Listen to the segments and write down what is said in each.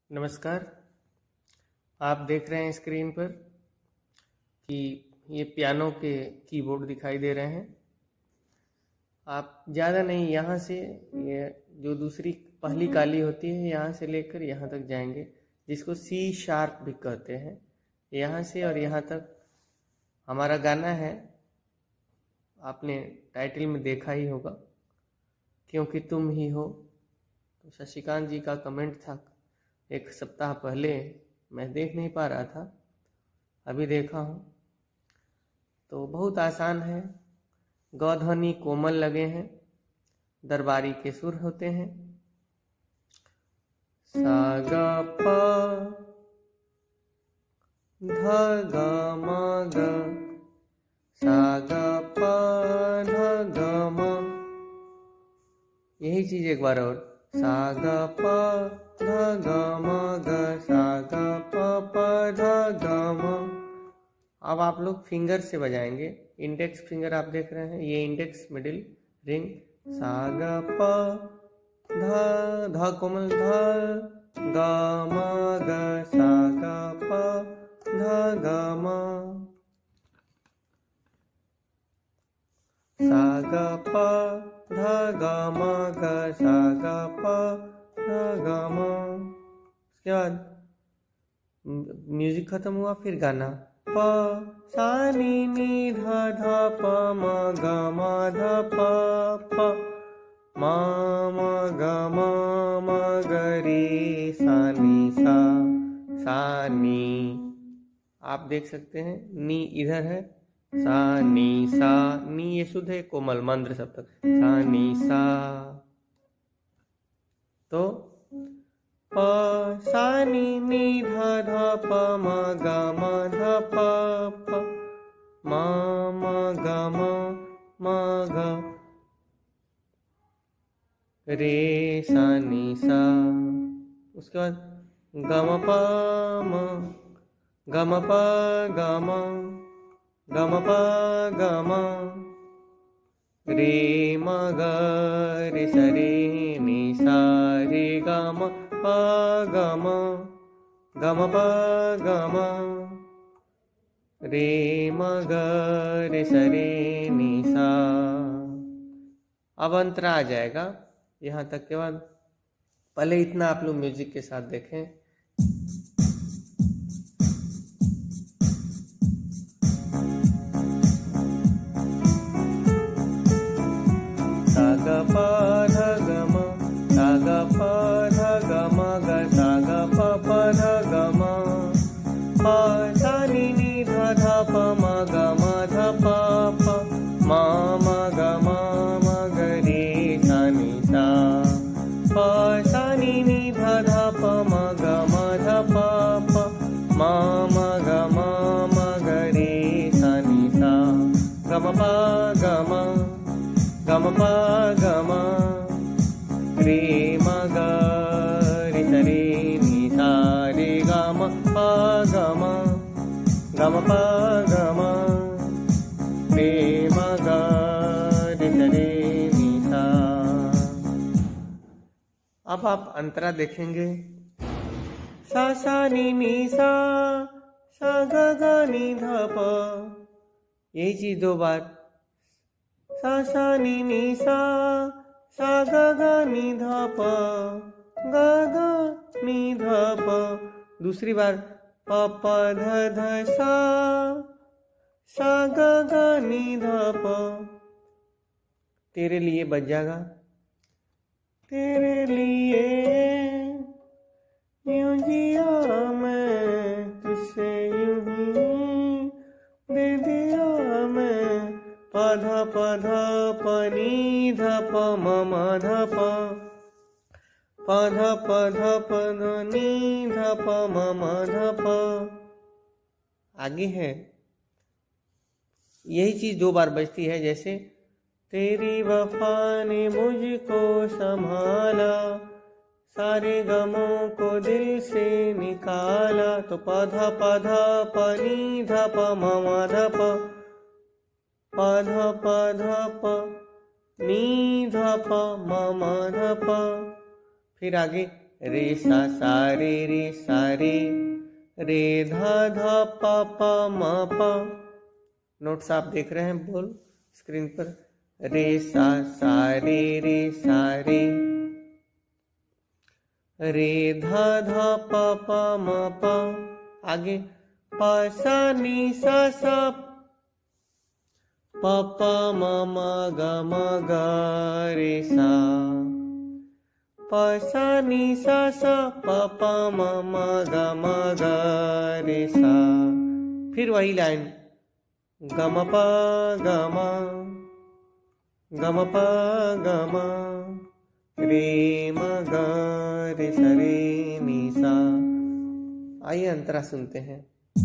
नमस्कार। आप देख रहे हैं स्क्रीन पर कि ये पियानो के कीबोर्ड दिखाई दे रहे हैं। आप ज़्यादा नहीं, यहाँ से ये जो दूसरी पहली काली होती है यहाँ से लेकर यहाँ तक जाएंगे, जिसको सी शार्प भी कहते हैं। यहाँ से और यहाँ तक हमारा गाना है, आपने टाइटल में देखा ही होगा, क्योंकि तुम ही हो। तो शशिकांत जी का कमेंट था एक सप्ताह पहले, मैं देख नहीं पा रहा था, अभी देखा हूँ। तो बहुत आसान है, गौध्वनि कोमल लगे हैं, दरबारी के सुर होते हैं। सा गा पा धा गा मा गा, सा गा पा धा गा मा। यही चीज एक बार और, सा गा पा धा गा मा गा, सा गा पा धा गा मा। अब आप लोग फिंगर से बजाएंगे। इंडेक्स फिंगर आप देख रहे हैं, ये इंडेक्स मिडिल रिंग, सा गा पा धा, धा कोमल धा गा मा गा, सा गा पा धा गा मा, सा गा पा धा गा मा गा, सा गा पा धा गा मा। उसके बाद म्यूजिक खत्म हुआ, फिर गाना प सा नी नी धा धा प म ग म धा प प म म ग म ग रे सा नी सा नी। आप देख सकते हैं नी इधर है, सा नी ये शुद्ध है, कोमल मंद्र सब तक, सा नी सा। तो प सा नी नी धा धा प म ग म धा प प म म ग म ग रे सा नी सा। उसके बाद ग म प म ग म प ग म ग म प ग म रे म ग रे सा रे नी सा रे ग म प ग म ग म प ग म रे म ग रे सा रे नी सा। अब अंतरा आ जाएगा यहाँ तक के बाद। पहले इतना आप लोग म्यूजिक के साथ देखें। सा ग प ध ग म, सा ग प ध ग म ग, सा ग प प ध ग म, प सा नी नी ध ध प म ग म ध प प म म ग म ग रे सा नी सा। प सा नी नी ध ध प म ग म ध प प म म ग म ग रे सा नी सा। ग म प ग म ग म प ग म रे म ग रे सा रे नी सा रे ग म प ग म ग म प ग म रे म ग रे सा रे नी सा। अब आप अंतरा देखेंगे, सा सा नी नी सा, सा ग ग नी ध प। यही चीज दो बार, सा सा नी नी सा, सा ग ग नी ध प, ग ग नी ध प। दूसरी बार प प ध ध सा, सा ग ग नी ध प। तेरे लिए बज जाएगा, तेरे लिए यूं जिया मैं, तुझसे यूं ही दे दिया मैं। प ध प नी ध प म म ध प, प ध प नी ध प म म ध प। आगे है, यही चीज दो बार बजती है, जैसे तेरी वफा ने मुझको संभाला, सारे गमों को दिल से निकाला। तो प ध प नी ध प म म ध प, प ध प नी ध प म म ध प। फिर आगे रे सा सा रे रे धा धा पा पा मा पा। नोट्स आप देख रहे हैं बोल स्क्रीन पर। रे सा रे धा धा पा पा मा पा। आगे पा सा नी सा सा पा पा मा मा गा रे सा। पा सा नी सा सा पा पा मा मा गा रे सा। फिर वही लाइन ग म पा ग म रे म ग रे सा रे नी सा। आइए अंतरा सुनते हैं।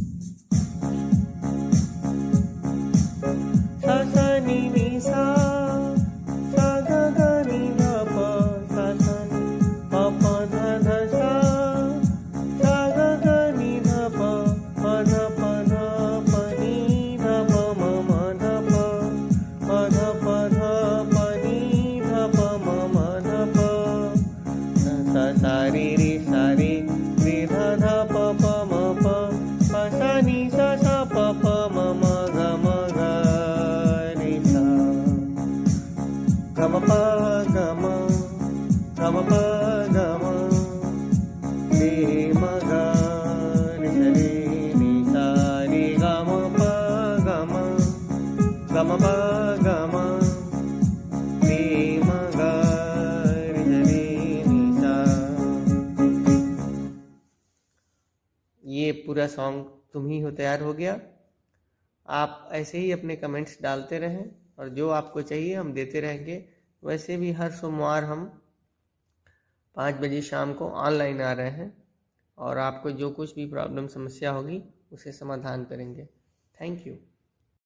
सा सा नी नी सा सा ग ग नी ध प सा सा नी प प ध ध सा सा ग ग नी ध प प ध प नी ध प म म ध प प ध प नी ध प म म ध प सा सा रे रे ध ध प प म प प सा नी सा सा प प म म ग रे सा। ग म प ग म रे म ग रे सा रे नी सा रे ग म प ग म प ग म रे म ग रे सा रे नी सा। ये पूरा सॉन्ग तुम ही हो तैयार हो गया। आप ऐसे ही अपने कमेंट्स डालते रहें और जो आपको चाहिए हम देते रहेंगे। वैसे भी हर सोमवार हम 5 बजे शाम को ऑनलाइन आ रहे हैं और आपको जो कुछ भी प्रॉब्लम समस्या होगी उसे समाधान करेंगे। Thank you.